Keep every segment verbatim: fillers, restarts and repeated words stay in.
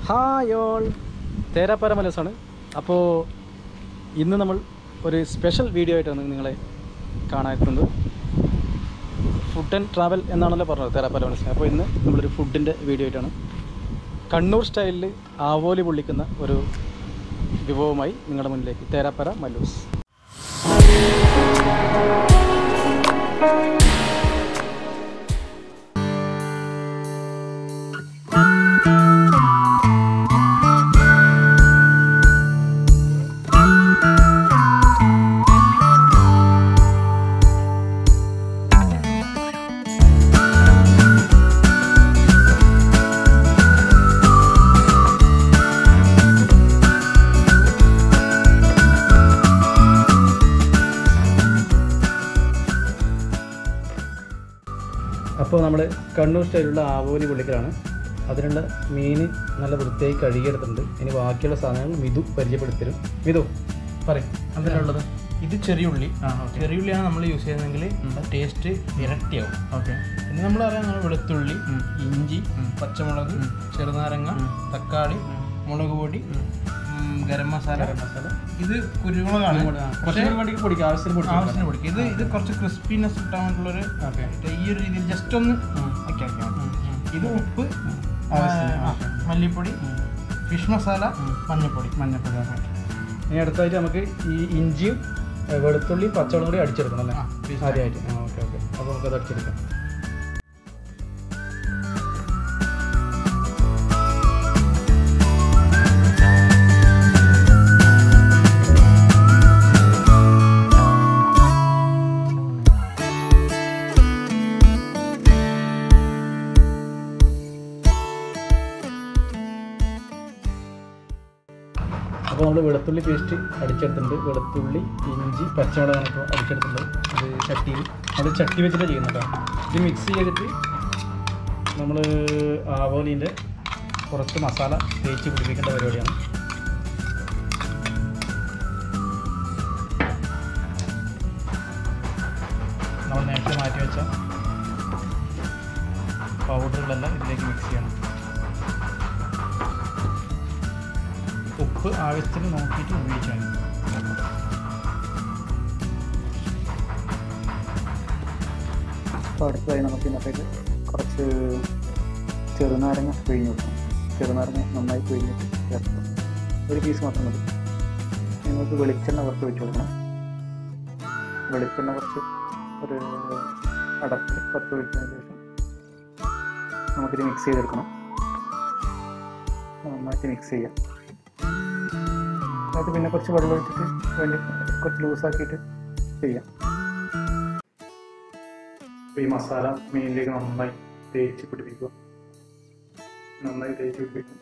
Hi all, തേരാപ്പാര മലസാണ്. അപ്പോൾ ഇന്ന് നമ്മൾ ഒരു സ്പെഷ്യൽ വീഡിയോ ആയിട്ടാണ് നിങ്ങളെ കാണാനെത്തുന്നത്. ഫുഡ് ആൻഡ് ട്രാവൽ എന്നാണല്ലോ പറഞ്ഞത് തേരാപ്പാര മലസ്. അപ്പോൾ ഇന്ന് നമ്മളൊരു ഫുഡിൻ്റെ വീഡിയോ ആയിട്ടാണ് കണ്ണൂർ സ്റ്റൈലിൽ ആവോലി പൊള്ളിക്കുന്ന ഒരു വിഭവമായി നിങ്ങളുടെ മുന്നിലേക്ക് തേരാപ്പാര മല്ലൂസ്. അപ്പോൾ നമ്മൾ കണ്ണൂർ സ്റ്റൈലുള്ള ആവോലി പൊള്ളിക്കലാണ്. അതിനുള്ള മീൻ നല്ല വൃത്തിയായി കഴുകിയെടുത്തിട്ടുണ്ട്. ഇനി ബാക്കിയുള്ള സാധനങ്ങൾ മിതു പരിചയപ്പെടുത്തരും. മിതു പറയും അതിലുള്ളത്. ഇത് ചെറിയുള്ളി. ചെറിയുള്ളിയാണ് നമ്മൾ യൂസ് ചെയ്യുന്നതെങ്കിൽ ടേസ്റ്റ് ഇരട്ടിയാവും. ഓക്കെ. പിന്നെ നമ്മൾ അറിയാം വെളുത്തുള്ളി, ഇഞ്ചി, പച്ചമുളക്, ചെറുനാരങ്ങ, തക്കാളി, മുളക് പൊടി, ഗരം മസാല. മസാല ഇത് കുരുമുളകാണ്. പൊടിക്കുക ആവശ്യത്തിന് പൊടിക്കുക ആവശ്യത്തിന് പൊടിക്കുക. ഇത് ഇത് കുറച്ച് ക്രിസ്പിനെസ് കിട്ടാൻ വേണ്ടിയുള്ളൊരു ഈ ഒരു രീതിയിൽ ജസ്റ്റ് ഒന്ന് ആക്കി ആക്കിയാൽ മതി. ഇത് ഉപ്പ്, മല്ലിപ്പൊടി, ഫിഷ് മസാല, മഞ്ഞൾപ്പൊടി മഞ്ഞൾപ്പൊടി ഇനി അടുത്തായിട്ട് നമുക്ക് ഈ ഇഞ്ചിയും വെളുത്തുള്ളിയും പച്ചമുളകും കൂടി അടിച്ചെടുക്കണം അല്ലേ ആദ്യമായിട്ട്? ആ ഓക്കെ ഓക്കെ. അപ്പോൾ നമുക്കത് അടിച്ചെടുക്കാം. അപ്പോൾ നമ്മൾ വെളുത്തുള്ളി പേസ്റ്റ് അടിച്ചെടുത്തിട്ടുണ്ട്. വെളുത്തുള്ളി, ഇഞ്ചി, പച്ചമുളകാണ് ഇപ്പോൾ അടിച്ചെടുത്തിട്ടുണ്ട്. അത് ചട്ടിയിൽ അത് ചട്ടി വെച്ചിട്ട് ചെയ്യുന്നത്. ഇത് മിക്സ് ചെയ്തിട്ട് നമ്മൾ ആവോലിൻ്റെ കുറച്ച് മസാല തേച്ച് പിടിപ്പിക്കേണ്ട പരിപാടിയാണ്. നമ്മൾ നേരത്തെ മാറ്റി വെച്ച പൗഡറുകളെല്ലാം ഇതിലേക്ക് മിക്സ് ചെയ്യണം. ഉപ്പ് ആവശ്യത്തിന് നോക്കിയിട്ട് ഉപയോഗിച്ചാൽ മതി. അപ്പോൾ അടുത്തതായി നമുക്ക് ഇന്നത്തേക്ക് കുറച്ച് ചെറുനാരങ്ങ പിഴിഞ്ഞ് വെക്കണം. ചെറുനാരങ്ങ നന്നായി പിഴിഞ്ഞിട്ട് ചേർക്കണം. ഒരു പീസ് മാത്രം മതി. നിങ്ങൾക്ക് വെളിച്ചെണ്ണ കുറച്ച് വെച്ച് കൊടുക്കണം. വെളിച്ചെണ്ണ കുറച്ച് ഒരു അടപ്പിൽ പത്ത് ഒഴിച്ചതിന് ശേഷം നമുക്കിത് മിക്സ് ചെയ്തെടുക്കണം. നന്നായിട്ട് മിക്സ് ചെയ്യാം. അത് പിന്നെ കുറച്ച് വെള്ളം ഒഴിച്ചിട്ട് വേണ്ടി കുറച്ച് ലൂസാക്കിയിട്ട് ചെയ്യാം. ഈ മസാല മീനിലേക്ക് നന്നായി തേച്ച് പിടിപ്പിക്കുക. നന്നായി തേച്ച് പിടിപ്പിക്കും.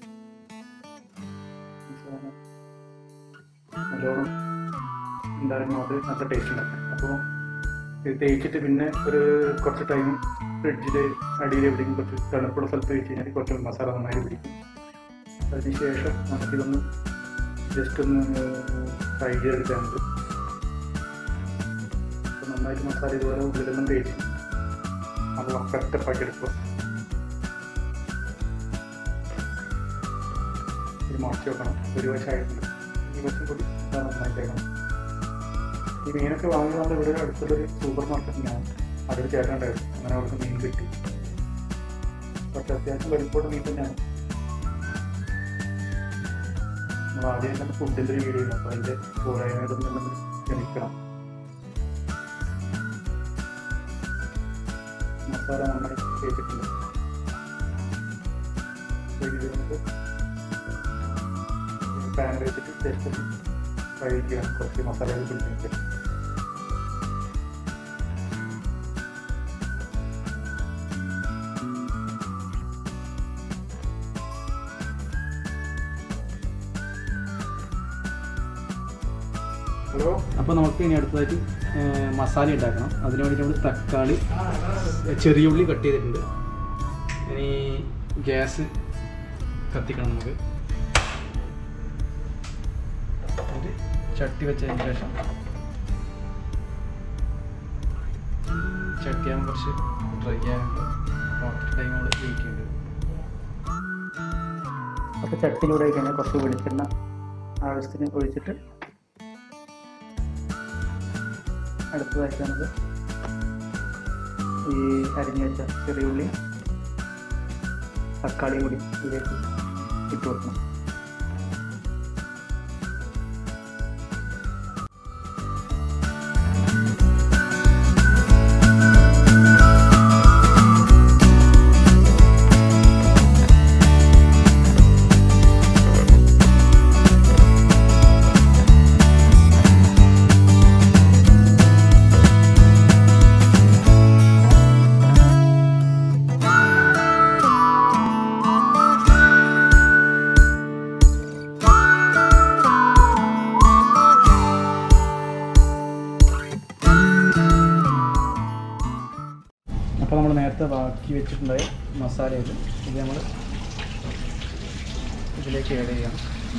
നല്ലോണം ഉണ്ടായിരുന്നു. അത് നല്ല ടേസ്റ്റ് ഉണ്ടാക്കും. അപ്പോൾ ഇത് തേച്ചിട്ട് പിന്നെ ഒരു കുറച്ച് ടൈം ഫ്രിഡ്ജിൽ അടിയിൽ എവിടെയും കുറച്ച് തണുപ്പുള്ള സ്ഥലത്ത് വെച്ച് കഴിഞ്ഞാൽ കുറച്ച് മസാല നന്നായി പിടിക്കും. അതിന് ശേഷം നമുക്കിതൊന്ന് ജസ്റ്റ് ഒന്ന് ഫ്രൈ ചെയ്തെടുക്കാനുണ്ട്. അപ്പോൾ നന്നായിട്ട് മസാല ഇതുപോലെ ഉള്ളിലൊന്നും തേച്ച് നമ്മൾ സെറ്റപ്പാക്കി എടുക്കുക. ഇത് മാറ്റി വെക്കണം. ഒരു വശമായിട്ടുണ്ട്. ഈ വശം കൂടി നന്നായിട്ടേക്കണം. ഈ മീനൊക്കെ വാങ്ങി നമ്മൾ ഇവിടെ അടുത്തുള്ളൊരു സൂപ്പർ മാർക്കറ്റിനാണ്. അതൊരു ചേട്ടനുണ്ടായിരുന്നു. അങ്ങനെ അവർക്ക് മീൻ കിട്ടി. പക്ഷേ അത്യാവശ്യം വലിപ്പോട്ട് മീൻ തന്നെയാണ്. നമ്മൾ ആദ്യം തന്നെ ഫുഡിൻ്റെ ഒരു വീഡിയോ ഉണ്ട്. അപ്പോൾ അതിൻ്റെ പോരായ്മകളൊന്നും നമ്മൾ ക്ഷമിക്കണം. മസാല നന്നായി തേച്ചിട്ടുണ്ട്. ഇത് നമുക്ക് പാൻ വെച്ചിട്ട് ജസ്റ്റ് ഫ്രൈ ചെയ്യാം. കുറച്ച് മസാലകൾ പിടിച്ചിട്ട് അപ്പോൾ നമുക്ക് ഇനി അടുത്തതായിട്ട് മസാല ഉണ്ടാക്കണം. അതിന് വേണ്ടിയിട്ട് നമ്മൾ തക്കാളി, ചെറിയ ഉള്ളി കട്ട് ചെയ്തിട്ടുണ്ട്. ഇനി ഗ്യാസ് കത്തിക്കണം. നമുക്ക് ചട്ടി വെച്ചതിന് ശേഷം ചട്ടിയാകുമ്പോൾ കുറച്ച് ഡ്രൈ ആകുമ്പോൾ വാട്ടർ ടൈം നമ്മൾ വെയിറ്റ് ചെയ്യുന്നുണ്ട്. അപ്പോൾ ചട്ടി ചൂടായി കഴിഞ്ഞാൽ കുറച്ച് വെളിച്ചെണ്ണ ആവശ്യത്തിന് ഒഴിച്ചിട്ട് അടുത്തതായിട്ട് നമുക്ക് ഈ അരിഞ്ഞു വെച്ച ചെറിയ ഉള്ളി തക്കാളിയും കൂടി ഇതിലേക്ക് ഇട്ട് കൊടുക്കണം. അപ്പോൾ നമ്മൾ നേരത്തെ ബാക്കി വെച്ചിട്ടുണ്ടായ മസാലയിൽ ഇത് നമ്മൾ ഇതിലേക്ക് ആഡ് ചെയ്യാം.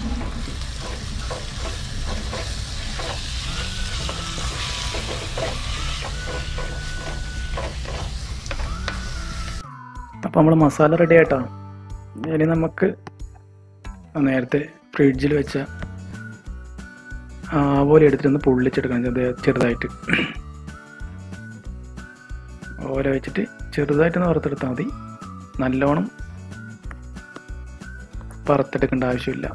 അപ്പോൾ നമ്മൾ മസാല റെഡി ആയിട്ടാണ്. ഇനി നമുക്ക് നേരത്തെ ഫ്രിഡ്ജിൽ വെച്ച ആവോലി എടുത്തിട്ടൊന്ന് പൊള്ളിച്ചെടുക്കണം ചെറുതായിട്ട്. ഓല വെച്ചിട്ട് ചെറുതായിട്ടൊന്ന് വറുത്തെടുത്താൽ മതി. നല്ലോണം വറുത്തെടുക്കേണ്ട ആവശ്യമില്ല.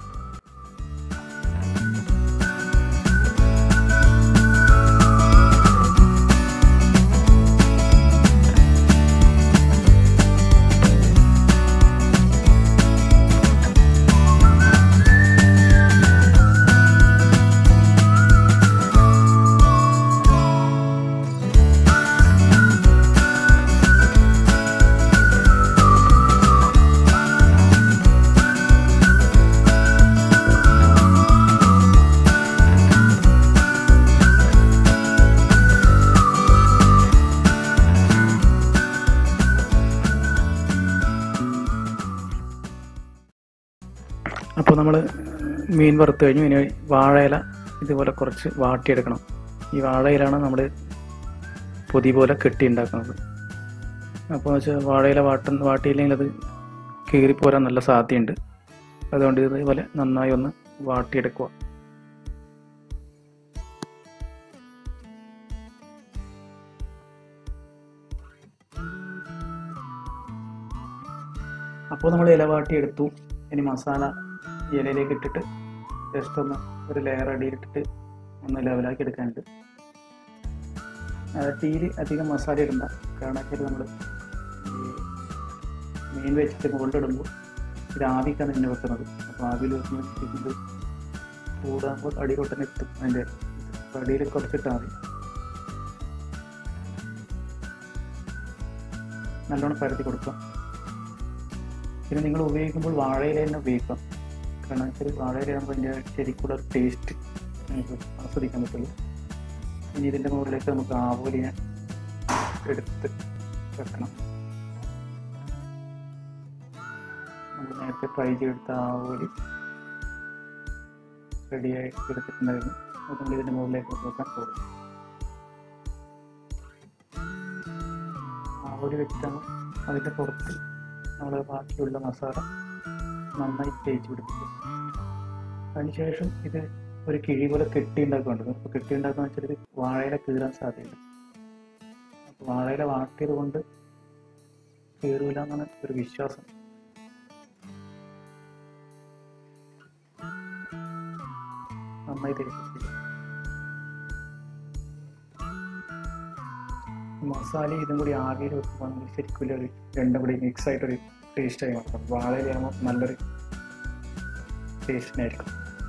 അപ്പോൾ നമ്മൾ മീൻ വറുത്ത് കഴിഞ്ഞു. ഇനി വാഴയില ഇതുപോലെ കുറച്ച് വാട്ടിയെടുക്കണം. ഈ വാഴയിലാണ് നമ്മൾ പൊതി പോലെ കെട്ടി ഉണ്ടാക്കുന്നത്. അപ്പോൾ വെച്ചാൽ വാഴയില വാട്ട വാട്ടിയില്ലെങ്കിൽ അത് കീറിപ്പോരാൻ നല്ല സാധ്യതയുണ്ട്. അതുകൊണ്ട് ഇതുപോലെ നന്നായി ഒന്ന് വാട്ടിയെടുക്കുക. അപ്പോൾ നമ്മൾ ഇല വാട്ടിയെടുത്തു. ഇനി മസാല ഇലയിലേക്ക് ഇട്ടിട്ട് ജസ്റ്റ് ഒന്ന് ഒരു ലെയർ അടിയിലിട്ടിട്ട് ഒന്ന് ലെവലാക്കി എടുക്കാനുണ്ട്. തീയിൽ അധികം മസാല ഇടണ്ട. കാരണം വെച്ചാൽ നമ്മൾ ഈ മീൻ വെച്ചിട്ട് മുകളിലിടുമ്പോൾ ഇത് ആവിക്കാണ് ഇതിനെ വെക്കുന്നത്. അപ്പോൾ ആവിയിൽ വെക്കുന്നത് ചൂടാകുമ്പോൾ അടികൊട്ടനെ എത്തും. അതിൻ്റെ അടിയിൽ കുറച്ചിട്ടാൽ മതി. നല്ലോണം പരത്തി കൊടുക്കാം. പിന്നെ നിങ്ങൾ ഉപയോഗിക്കുമ്പോൾ വാഴയില തന്നെ ഉപയോഗിക്കാം. കാരണം വെച്ചാൽ വാഴയില ആകുമ്പോൾ അതിൻ്റെ ശരിക്കുള്ള ഒരു ടേസ്റ്റ് നമുക്ക് ആസ്വദിക്കാൻ പറ്റുള്ളൂ. ഇനി ഇതിൻ്റെ മുകളിലേക്ക് നമുക്ക് ആവോലിനെ എടുത്ത് വെക്കണം. നമ്മൾ നേരത്തെ ഫ്രൈ ചെയ്തെടുത്ത ആവോലി റെഡിയായി എടുത്തിട്ടുണ്ടായിരുന്നു. അത് നമ്മൾ ഇതിൻ്റെ മുകളിലേക്ക് വെക്കാൻ പോകും. ആവോലി വെച്ചിട്ടാണ് അതിൻ്റെ പുറത്ത് നമ്മൾ ബാക്കിയുള്ള മസാല നന്നായി തേച്ച് പിടിപ്പിക്കും. അതിനുശേഷം ഇത് ഒരു കിഴി പോലെ കെട്ടി ഉണ്ടാക്കുന്നുണ്ട്. അപ്പോൾ കെട്ടി ഉണ്ടാക്കുക വെച്ചാൽ ഇത് വാഴയില കീറാൻ സാധ്യതയുണ്ട്. അപ്പോൾ വാഴയില വാട്ടിയത് കൊണ്ട് കീറൂല എന്നാണ് ഒരു വിശ്വാസം. നന്നായി തേച്ച് മസാല ഇതും കൂടി ആവിയിൽ വെക്കുമ്പോൾ ശരിക്കും ഒരു രണ്ടും കൂടി മിക്സ് ആയിട്ടൊരു ടേസ്റ്റായി മാറും. വാഴയിലാകുമ്പോൾ നല്ലൊരു ടേസ്റ്റിനായിരിക്കും.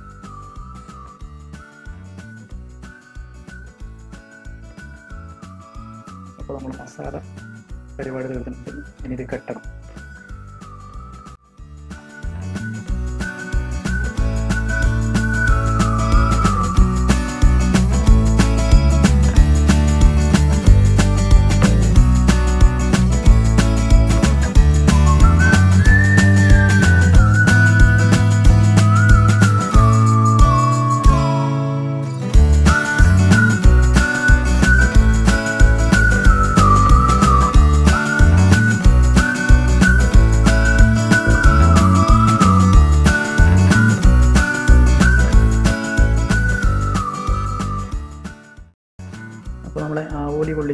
അപ്പോൾ നമ്മൾ മസാല പരിപാടി തീർന്നിട്ട് ഇനി ഇത് കെട്ടണം.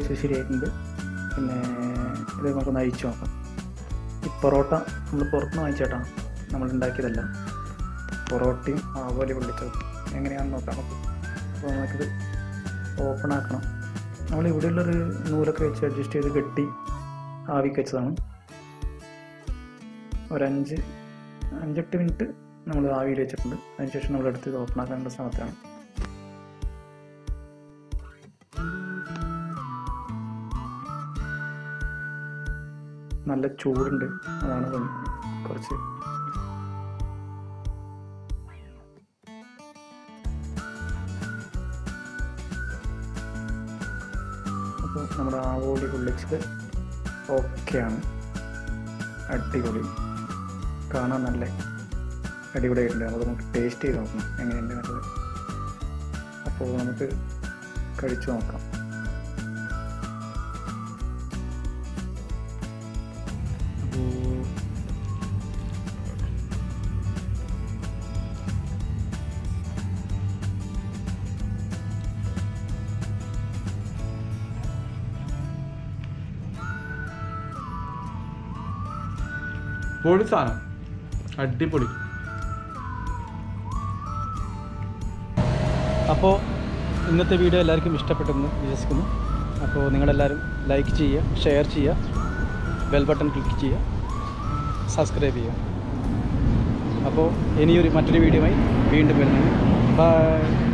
ഏകദേശം ശരിയായിട്ടുണ്ട്. പിന്നെ ഇത് നമുക്കൊന്ന് അയച്ചു നോക്കാം. ഈ പൊറോട്ട നമ്മൾ പുറത്തുനിന്ന് വാങ്ങിച്ചേട്ടാ, നമ്മൾ ഉണ്ടാക്കിയതല്ല. പൊറോട്ടയും ആവോലി പൊള്ളിച്ചതും എങ്ങനെയാണെന്ന് നോക്കാം നമുക്ക്. അപ്പോൾ നമുക്കിത് ഓപ്പൺ ആക്കണം. നമ്മൾ ഇവിടെയുള്ളൊരു നൂലൊക്കെ വെച്ച് അഡ്ജസ്റ്റ് ചെയ്ത് കെട്ടി ആവിക്ക് വെച്ചതാണ്. ഒരഞ്ച് അഞ്ചെട്ട് മിനിറ്റ് നമ്മൾ ആവിയിൽ വെച്ചിട്ടുണ്ട്. അതിനുശേഷം നമ്മളെടുത്ത് ഇത് ഓപ്പൺ ആക്കാനുള്ള ശ്രമത്തിലാണ്. നല്ല ചൂടുണ്ട്, അതാണ് കുറച്ച് അപ്പോൾ നമ്മുടെ ആവോലി പൊള്ളിച്ചത് ഓക്കെയാണ്. അടിപൊളി, കാണാൻ നല്ല അടിപൊളിയായിട്ടുണ്ട്. അപ്പോൾ നമുക്ക് ടേസ്റ്റ് ചെയ്ത് നോക്കണം എങ്ങനെയുണ്ട് നല്ലത്. അപ്പോൾ നമുക്ക് കഴിച്ചു നോക്കാം. പൊളി സാധനം, അടിപൊളി. അപ്പോൾ ഇന്നത്തെ വീഡിയോ എല്ലാവർക്കും ഇഷ്ടപ്പെട്ടെന്ന് വിശ്വസിക്കുന്നു. അപ്പോൾ നിങ്ങളെല്ലാവരും ലൈക്ക് ചെയ്യുക, ഷെയർ ചെയ്യുക, ബെൽ ബട്ടൺ ക്ലിക്ക് ചെയ്യുക, സബ്സ്ക്രൈബ് ചെയ്യുക. അപ്പോൾ ഇനിയൊരു മറ്റൊരു വീഡിയോയുമായി വീണ്ടും വരുന്നത്. ബൈ.